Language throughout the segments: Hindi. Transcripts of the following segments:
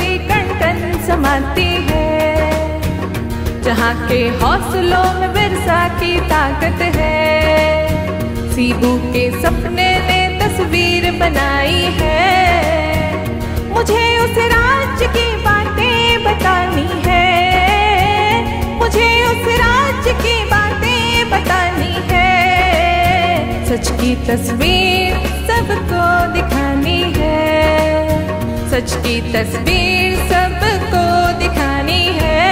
कोई कण कण समाती है, जहाँ के हौसलों में विरसा की ताकत है। सीबू के सपने ने तस्वीर बनाई है, मुझे उस राज्य की बातें बतानी है, मुझे उस राज्य की बातें बतानी है। सच की तस्वीर सबको दिखानी है, सच की तस्वीर सबको दिखानी है।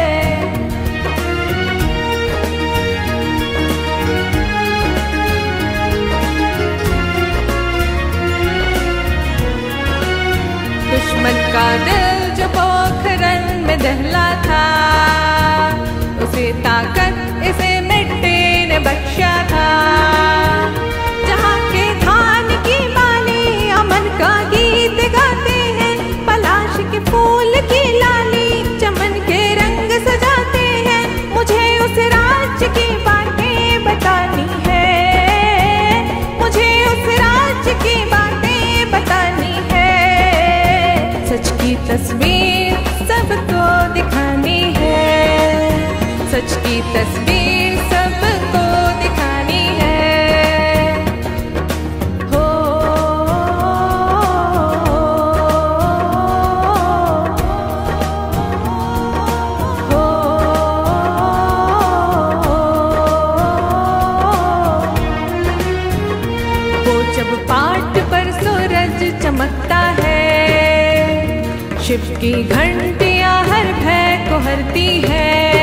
दुश्मन का दिल जो पोखरन में दहला था, उसे ताकत इसे मिट्टी ने बख्शा था। जहाँ के धान की माली अमन का गीत गाते हैं, पलाश के फूल की लाली चमन के रंग सजाते हैं। मुझे उस राज्य की बातें बतानी है, मुझे उस राज्य की बातें बतानी है। सच की तस्वीर सबको दिखानी है, सच की तस्वीर सबको दिखानी है। हो वो जब पाट पर सूरज चमकता है, शिव की घंटियां हर भय को हरती है।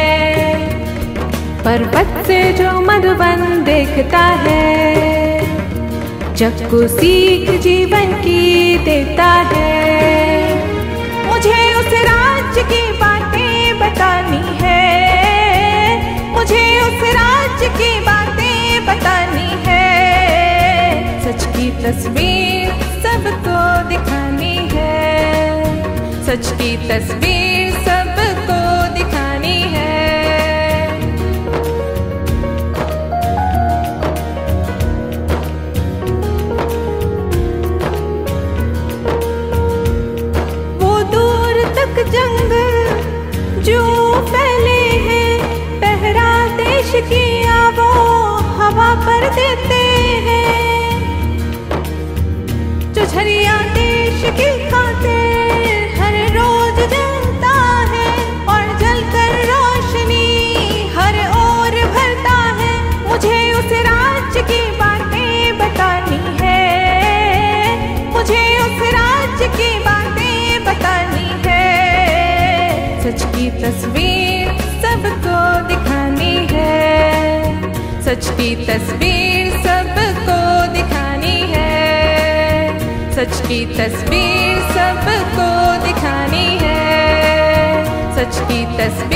पर्वत से जो मधुबन देखता है, जग को सीख जीवन की देता है। मुझे उस राज्य की बातें बतानी है, मुझे उस राज्य की बातें बतानी है। सच की तस्वीर सबको दिखानी है, सच की तस्वीर सबको दिखानी है। वो दूर तक जंगल जो फैले हैं, पहरा देश की आवो हवा पर देते हैं। जो झरिया देश की खातिर हर रोज जलता है, और जलकर रोशनी हर ओर भरता है। मुझे उस राज्य की बातें बतानी है, मुझे उस राज्य की बातें बतानी है। सच की तस्वीर सबको दिखानी है, सच की तस्वीर सबको दिखानी है। सच की तस्वीर सबको दिखानी है, सच की तस्वीर